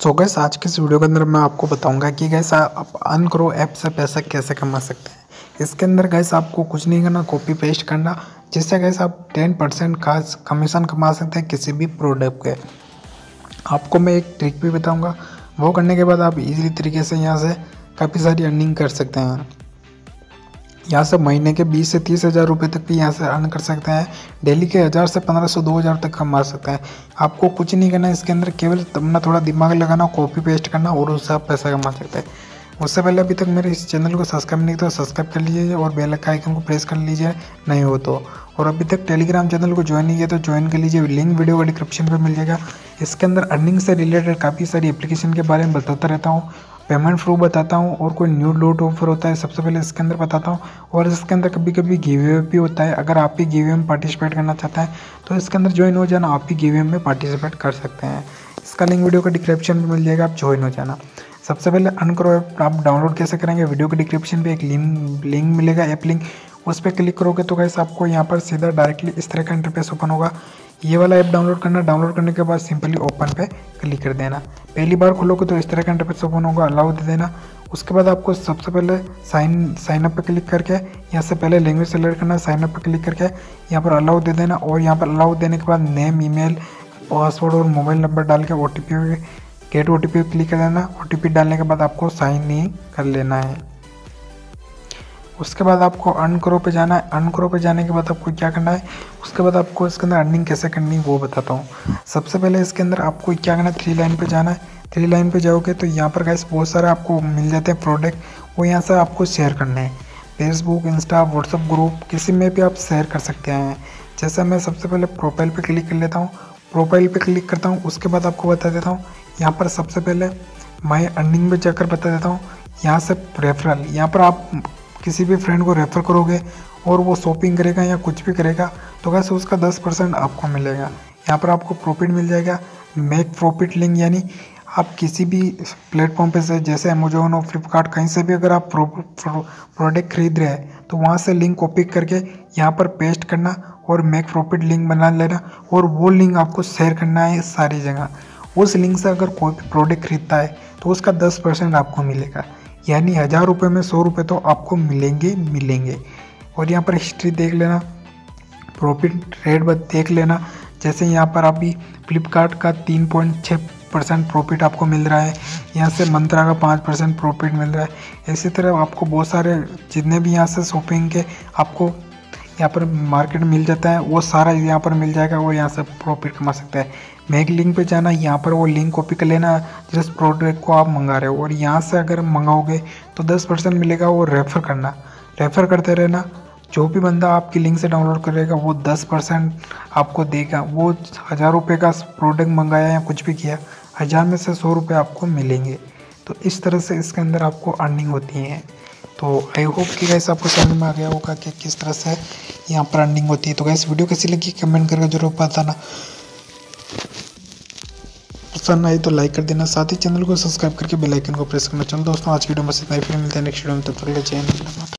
सो gas आज के इस वीडियो के अंदर मैं आपको बताऊंगा कि गैस आप अनकरो ऐप से पैसा कैसे कमा सकते हैं। इसके अंदर गैस आपको कुछ नहीं करना, कॉपी पेस्ट करना, जिससे गैस आप 10% का कमीशन कमा सकते हैं किसी भी प्रोडक्ट के। आपको मैं एक ट्रिक भी बताऊंगा, वो करने के बाद आप इजीली तरीके से यहाँ से काफ़ी सारी अर्निंग कर सकते हैं। यहाँ से महीने के 20 से 30 हज़ार रुपये तक भी यहाँ से अर्न कर सकते हैं। डेली के 1000 से 1500 2000 तक कमा सकते हैं। आपको कुछ नहीं करना, इसके अंदर केवल अपना थोड़ा दिमाग लगाना, कॉपी पेस्ट करना और उससे आप पैसा कमा सकते हैं। उससे पहले अभी तक मेरे इस चैनल को सब्सक्राइब नहीं किया तो सब्सक्राइब कर लीजिए और बेल आइकन को प्रेस कर लीजिए नहीं हो तो। और अभी तक टेलीग्राम चैनल को ज्वाइन नहीं किया तो ज्वाइन कर लीजिए, लिंक वीडियो का डिस्क्रिप्शन पर मिल जाएगा। इसके अंदर अर्निंग से रिलेटेड काफ़ी सारी एप्लीकेशन के बारे में बताता रहता हूँ, पेमेंट प्रूफ बताता हूँ और कोई न्यू लोड ऑफर होता है सबसे पहले इसके अंदर बताता हूँ। और इसके अंदर कभी कभी गिव भी होता है। अगर आप भी गिव में पार्टिसिपेट करना चाहते हैं तो इसके अंदर ज्वाइन हो जाना, आप भी गिव में पार्टिसिपेट कर सकते हैं। इसका लिंक वीडियो का डिस्क्रिप्शन में मिल जाएगा, आप ज्वाइन हो जाना। सबसे पहले अनकरो ऐप आप डाउनलोड कैसे करेंगे, वीडियो के डिस्क्रिप्शन पे एक लिंक मिलेगा, ऐप लिंक, उस पर क्लिक करोगे तो गाइस आपको यहाँ पर सीधा डायरेक्टली इस तरह का इंटरफेस ओपन होगा। ये वाला ऐप डाउनलोड करना, डाउनलोड करने के बाद सिंपली ओपन पे क्लिक कर देना। पहली बार खोलोगे तो इस तरह का इंटरफेस ओपन होगा, अलाउ दे देना। उसके बाद आपको सबसे पहले साइन अप पे क्लिक करके यहाँ से पहले लैंग्वेज सेलेक्ट करना, साइन अप पे क्लिक करके यहाँ पर अलाउ दे देना। और यहाँ पर अलाउ देने के बाद नेम, ईमेल, पासवर्ड और मोबाइल नंबर डाल के गेट OTP क्लिक कर देना। OTP डालने के बाद आपको साइन इन कर लेना है। उसके बाद आपको अनकरो पे जाना है। अनकरो पे जाने के बाद आपको क्या करना है, उसके बाद आपको इसके अंदर अर्निंग कैसे करनी है वो बताता हूँ। सबसे पहले इसके अंदर आपको क्या करना है, 3 लाइन पे जाना है। 3 लाइन पे जाओगे तो यहाँ पर गाइस बहुत सारे आपको मिल जाते हैं प्रोडक्ट, वो यहाँ से आपको शेयर करने हैं। फेसबुक, इंस्टा, व्हाट्सअप ग्रुप किसी में भी आप शेयर कर सकते हैं। जैसे मैं सबसे पहले प्रोफाइल पे क्लिक कर लेता हूँ, प्रोफाइल पे क्लिक करता हूँ। उसके बाद आपको बता देता हूँ, यहाँ पर सबसे पहले माई अर्निंग में जाकर बता देता हूँ, यहाँ से रेफरल, यहाँ पर आप किसी भी फ्रेंड को रेफ़र करोगे और वो शॉपिंग करेगा या कुछ भी करेगा तो कैसे उसका 10% आपको मिलेगा। यहाँ पर आपको प्रॉफिट मिल जाएगा। मेक प्रॉफिट लिंक, यानी आप किसी भी प्लेटफॉर्म पे से जैसे अमेजोन और फ्लिपकार्ट कहीं से भी अगर आप प्रोडक्ट खरीद रहे हैं तो वहाँ से लिंक कॉपी करके यहाँ पर पेस्ट करना और मेक प्रॉफिट लिंक बना लेना और वो लिंक आपको शेयर करना है सारी जगह। उस लिंक से अगर कोई भी प्रोडक्ट खरीदता है तो उसका 10% आपको मिलेगा, यानी 1000 रुपये में 100 रुपये तो आपको मिलेंगे। और यहाँ पर हिस्ट्री देख लेना, प्रॉफिट रेट देख लेना। जैसे यहाँ पर अभी फ्लिपकार्ट का 3.6% प्रॉफिट आपको मिल रहा है, यहाँ से मंत्रा का 5% प्रॉफिट मिल रहा है। इसी तरह आपको बहुत सारे जितने भी यहाँ से शॉपिंग के आपको यहाँ पर मार्केट मिल जाता है वो सारा यहाँ पर मिल जाएगा और यहाँ से प्रॉफिट कमा सकता है। मेक लिंक पे जाना, यहाँ पर वो लिंक कॉपी कर लेना जिस प्रोडक्ट को आप मंगा रहे हो और यहाँ से अगर मंगाओगे तो 10% मिलेगा। वो रेफ़र करना, रेफ़र करते रहना। जो भी बंदा आपकी लिंक से डाउनलोड करेगा वो 10% आपको देगा। वो 1000 रुपये का प्रोडक्ट मंगाया या कुछ भी किया, 1000 में से 100 रुपये आपको मिलेंगे। तो इस तरह से इसके अंदर आपको अर्निंग होती है। तो आई होप कि गाइस आपको समझ में आ गया होगा कि किस तरह से यहाँ पर अर्निंग होती है। तो गाइस वीडियो कैसी लगी कमेंट करके जरूर बताना, पसंद आई तो लाइक कर देना, साथ ही चैनल को सब्सक्राइब करके बेल आइकन को प्रेस करना। चलो दोस्तों आज की वीडियो में इतना ही, फिर मिलते हैं नेक्स्ट वीडियो में, तब तक के लिए जय हिंद।